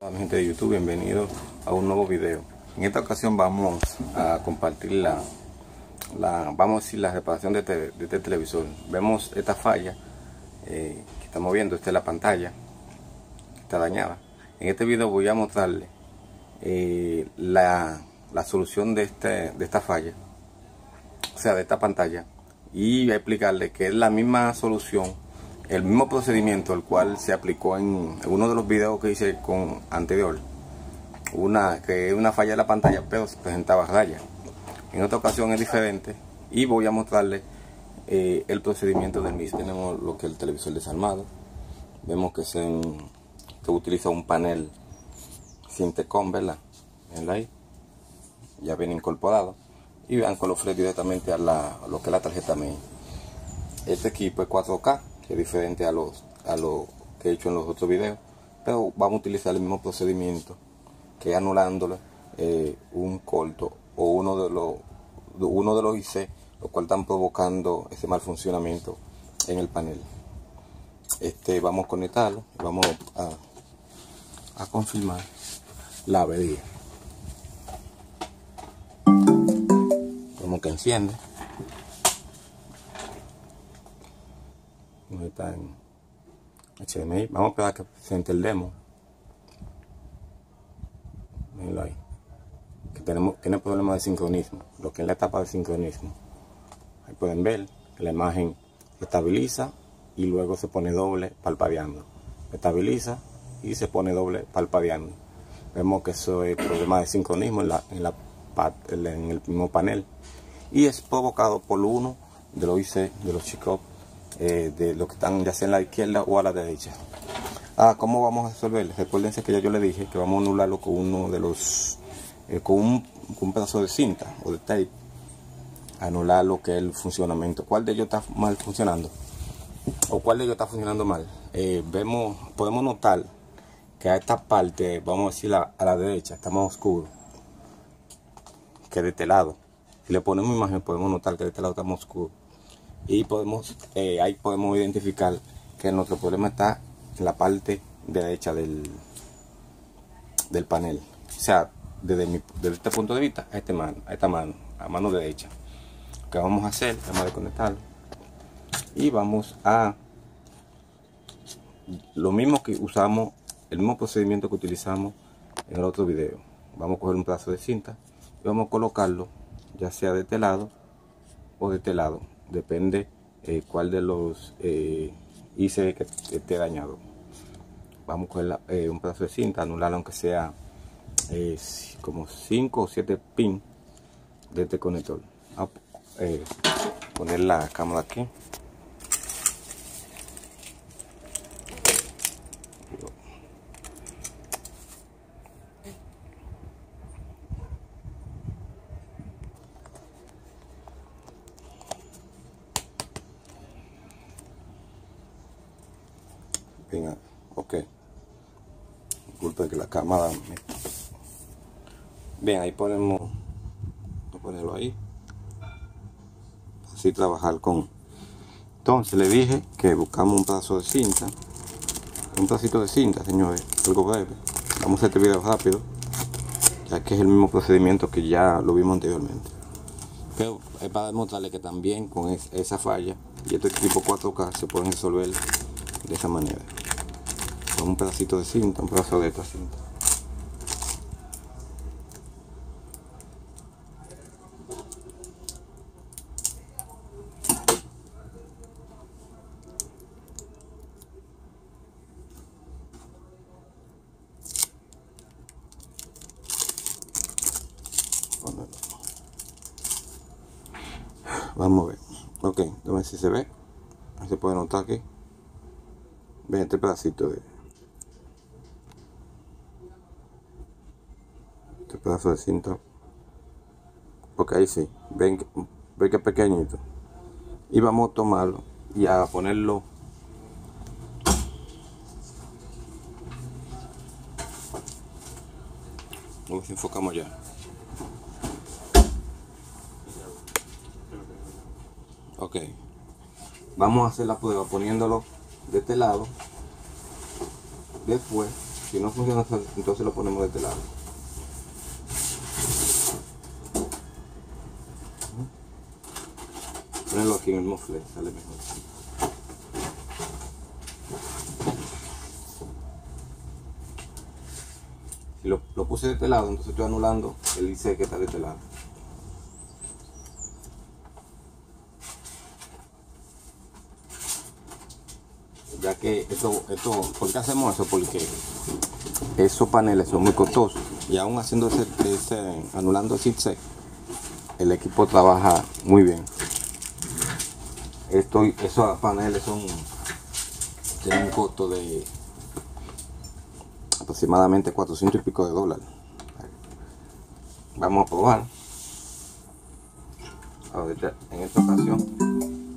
Hola mi gente de YouTube, bienvenidos a un nuevo video. En esta ocasión vamos a compartir vamos a decir, la reparación de este televisor. Vemos esta falla que estamos viendo. Esta es la pantalla que está dañada. En este video voy a mostrarle la solución de esta falla, o sea, de esta pantalla, y voy a explicarle que es la misma solución, el mismo procedimiento el cual se aplicó en uno de los videos que hice con anterior, que es una falla de la pantalla pero se presentaba raya. En esta ocasión es diferente y voy a mostrarle el procedimiento del mismo. Tenemos lo que es el televisor desarmado. Vemos que se utiliza un panel Sintecom, ¿verdad? Venla ahí, ya viene incorporado, y vean con los flex directamente a lo que es la tarjeta main. Este equipo es 4K, que es diferente a lo que he hecho en los otros videos, pero vamos a utilizar el mismo procedimiento, que es anulándole un corto o uno de los IC, lo cual están provocando ese mal funcionamiento en el panel. Vamos a conectarlo y vamos a confirmar la avería. Como que enciende. No está en HDMI. Vamos a esperar a que se entre el demo. Mírenlo ahí. Que tiene problemas de sincronismo. Lo que es la etapa de sincronismo. Ahí pueden ver que la imagen se estabiliza y luego se pone doble parpadeando. Estabiliza y se pone doble parpadeando. Vemos que eso es problema de sincronismo en el mismo panel, y es provocado por uno de los IC, de los chicos, de los que están ya sea en la izquierda o a la derecha. ¿Cómo vamos a resolverlo? Recuérdense que ya yo le dije que vamos a anularlo con uno de los con un pedazo de cinta o de tape, anular lo que es el funcionamiento. ¿Cuál de ellos está mal funcionando o cuál de ellos está funcionando mal? Podemos notar que a esta parte, vamos a decir a la derecha, está más oscuro que de este lado. Si le ponemos imagen podemos notar que de este lado está más oscuro, y ahí podemos identificar que nuestro problema está en la parte derecha del panel, o sea, desde este punto de vista a esta mano derecha. Lo que vamos a hacer, vamos a desconectarlo y vamos a lo mismo que usamos, el mismo procedimiento que utilizamos en el otro video. Vamos a coger un pedazo de cinta y vamos a colocarlo ya sea de este lado o de este lado, depende cuál de los IC que esté dañado. Vamos a coger un pedazo de cinta, anularlo aunque sea como 5 o 7 pins de este conector. Vamos a poner la cámara aquí. Venga, ok. Disculpe que la cámara bien, ahí podemos ponerlo ahí, así trabajar con. Entonces le dije que buscamos un pedazo de cinta, un pedacito de cinta, señores, algo breve. Vamos a hacer este video rápido, ya que es el mismo procedimiento que ya lo vimos anteriormente, pero es para demostrarle que también con esa falla y este tipo 4K se pueden resolver de esa manera. Con un pedacito de cinta, un pedazo de esta cinta. Vamos a ver. Ok, a ver si se ve. Ahí se puede notar aquí. Ven este pedacito este pedazo de cinta. Porque ahí sí, ven que es pequeñito. Y vamos a tomarlo y a ponerlo. A ver si enfocamos ya. Ok, vamos a hacer la prueba poniéndolo de este lado. Después Si no funciona, entonces lo ponemos de este lado. Ponerlo aquí en el mofle, sale mejor. Si lo puse de este lado, entonces estoy anulando el IC que está de este lado. Ya que esto, ¿por qué hacemos eso? Porque esos paneles son muy costosos y aún haciendo anulando ese IC, el equipo trabaja muy bien. Esos paneles tienen un costo de aproximadamente 400 y pico de dólares. Vamos a probar. Ahorita, en esta ocasión,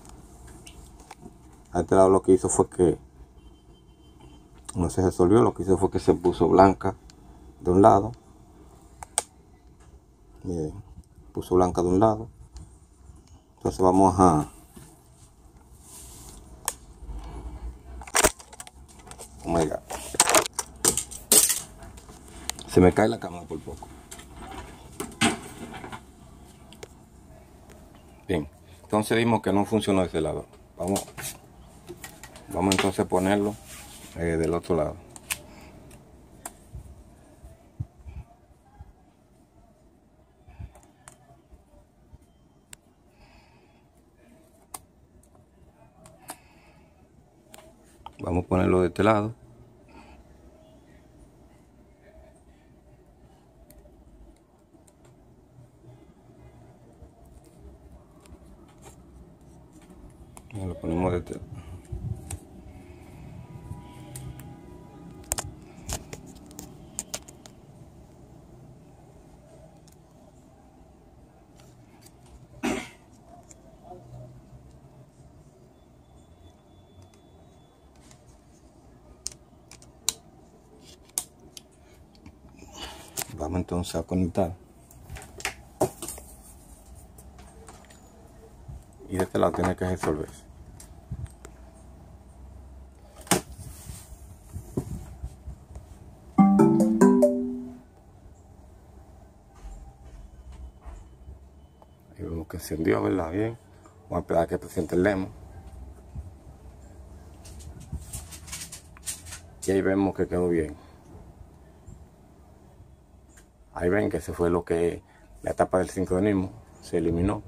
a este lado lo que hizo fue que no se resolvió. Lo que hizo fue que se puso blanca de un lado. Miren, puso blanca de un lado. Entonces vamos a oh my God. Se me cae la cámara por poco. Bien, entonces vimos que no funcionó de ese lado. Vamos entonces a ponerlo del otro lado. Vamos a ponerlo de este lado. Lo ponemos de este lado. Vamos entonces a conectar. Y de este lado tiene que resolverse. Ahí vemos que encendió, ¿verdad? Bien. Vamos a esperar a que presente el demo. Y ahí vemos que quedó bien. Ahí ven que se fue lo que es la etapa del sincronismo. Se eliminó.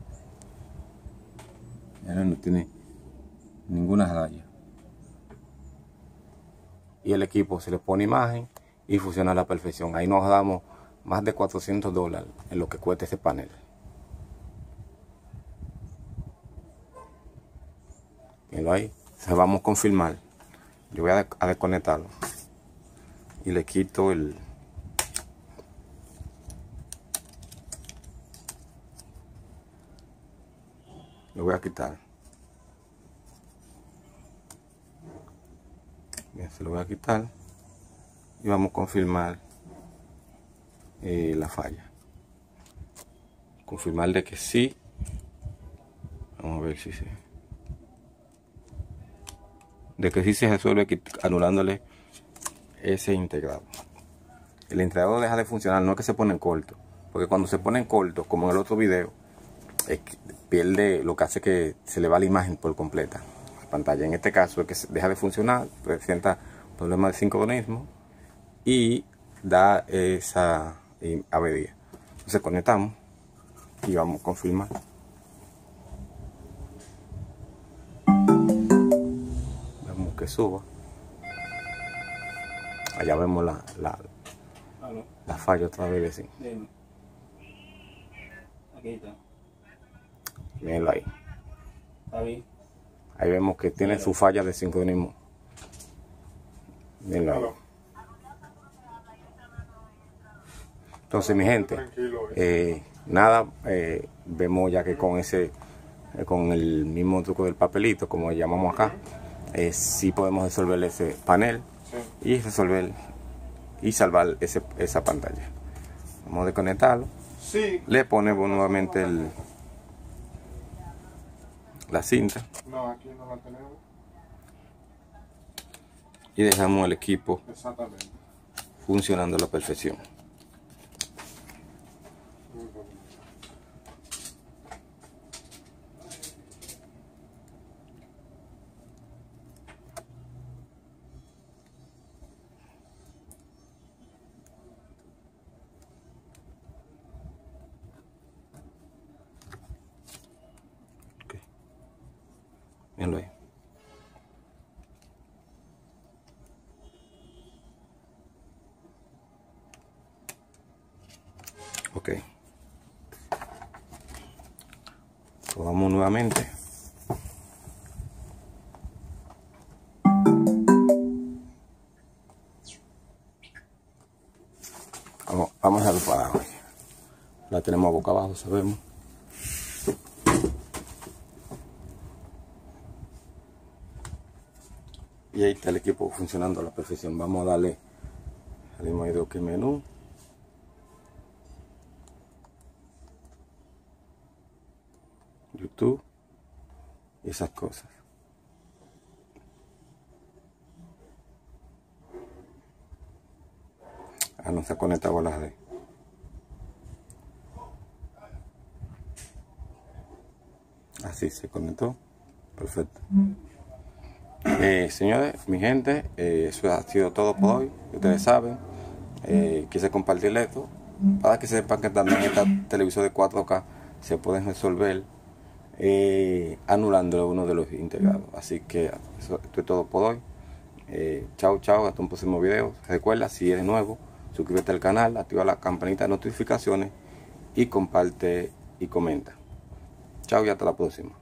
Y ahora no tiene ninguna raya. Y el equipo se le pone imagen y funciona a la perfección. Ahí nos damos más de 400 dólares en lo que cuesta ese panel. Mírenlo ahí. Se vamos a confirmar. Yo voy a desconectarlo. Y le quito lo voy a quitar. Bien, se lo voy a quitar. Y vamos a confirmar la falla. Confirmar de que sí. Vamos a ver si sí. De que sí se resuelve anulándole ese integrado. El integrador deja de funcionar, no es que se pone en corto, porque cuando se pone en corto, como en el otro video, pierde, lo que hace que se le va la imagen por completa a la pantalla. En este caso es que deja de funcionar, presenta problemas de sincronismo y da esa avería. Entonces conectamos y vamos a confirmar. Vemos que suba. Allá vemos la falla otra vez, vecino. Aquí está. Mírenlo ahí. Está bien. Ahí vemos que tiene su falla de sincronismo. Mírenlo ahí. Entonces, mi gente, nada, vemos ya que con el mismo truco del papelito, como llamamos acá, sí podemos resolver ese panel y resolver y salvar esa pantalla. Vamos a desconectarlo. Sí. Le ponemos nuevamente la cinta. No, aquí no la tenemos. Y dejamos el equipo Exactamente. funcionando a la perfección. Okay. Mírenlo ahí. Ok, probamos nuevamente. Vamos a dejarlo para abajo. La tenemos boca abajo, sabemos. Y ahí está el equipo funcionando a la perfección. Vamos a darle al mismo video que menú. YouTube y esas cosas. No se ha conectado a las de. Así se conectó. Perfecto. Señores, mi gente, eso ha sido todo por hoy. Ustedes saben, quise compartirles esto para que sepan que también esta televisor de 4K se pueden resolver anulando uno de los integrados. Así que eso es todo por hoy. Chao, chao, hasta un próximo video. Recuerda, si eres nuevo, suscríbete al canal, activa la campanita de notificaciones y comparte y comenta. Chao y hasta la próxima.